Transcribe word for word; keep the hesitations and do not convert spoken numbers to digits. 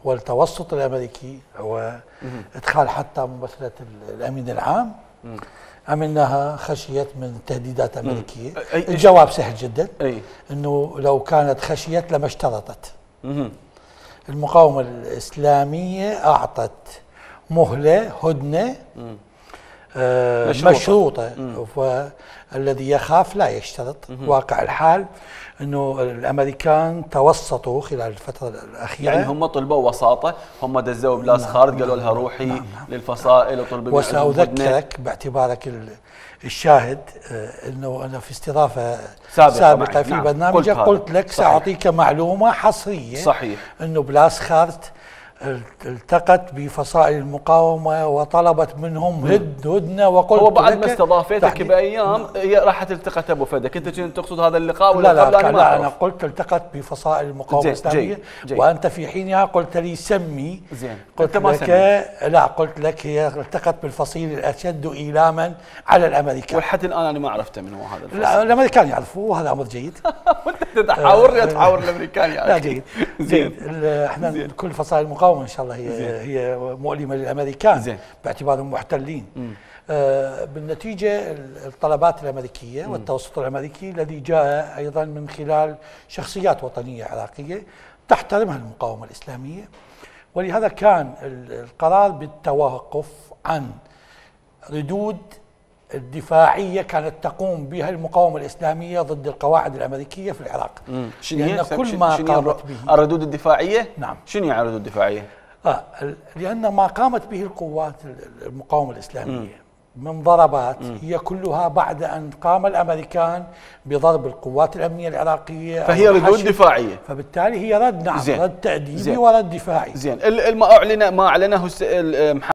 والتوسط الامريكي وادخال حتى ممثله الامين العام ام انها خشيت من تهديدات امريكيه؟ الجواب سهل جدا، انه لو كانت خشيت لما اشترطت. المقاومه الاسلاميه اعطت مهله هدنه آه مشروطه، والذي يخاف لا يشترط. واقع الحال انه الامريكان توسطوا خلال الفتره الاخيره، يعني هم طلبوا وساطه، هم دزوا بلاس خالد قالوا لها روحي نعم نعم للفصائل وطلبوا. وساذكرك باعتبارك الشاهد انه انا في استضافه سابقه, سابقة في نعم برنامجك قلت, قلت لك صحيح. ساعطيك معلومه حصريه صحيح انه بلاس خارت التقت بفصائل المقاومه وطلبت منهم هد هدنه، وقلت هو بعد ما استضافتك بايام هي راحت التقت ابو فدك، انت كنت تقصد هذا اللقاء ولا لا؟ لا, لا, لا انا قلت التقت بفصائل المقاومه الاسلاميه، وانت في حينها قلت لي سمي. زين قلت لك لا، قلت لك هي التقت بالفصيل الاشد ايلاما على الامريكان، ولحد الان انا ما عرفته من هو هذا الفصيل. لا الامريكان يعرفوه وهذا امر جيد. وانت تحاورني تحاور الامريكان يا لا جيد زين. احنا كل فصائل المقاومه ان شاء الله هي زين. هي مؤلمه للامريكان زين. باعتبارهم محتلين. آه بالنتيجه الطلبات الامريكيه م. والتوسط الامريكي الذي جاء ايضا من خلال شخصيات وطنيه عراقيه تحترمها المقاومه الاسلاميه، ولهذا كان القرار بالتوقف عن ردود الدفاعيه كانت تقوم بها المقاومه الاسلاميه ضد القواعد الامريكيه في العراق. لان كل ما قامت به الردود الدفاعيه. نعم. شنو يعني الردود الدفاعيه؟ آه لان ما قامت به القوات المقاومه الاسلاميه م. من ضربات م. هي كلها بعد ان قام الامريكان بضرب القوات الامنيه العراقيه، فهي ردود دفاعيه، فبالتالي هي رد نعم زين. رد تاديبي ورد دفاعي. زين. ما اعلن ما اعلنه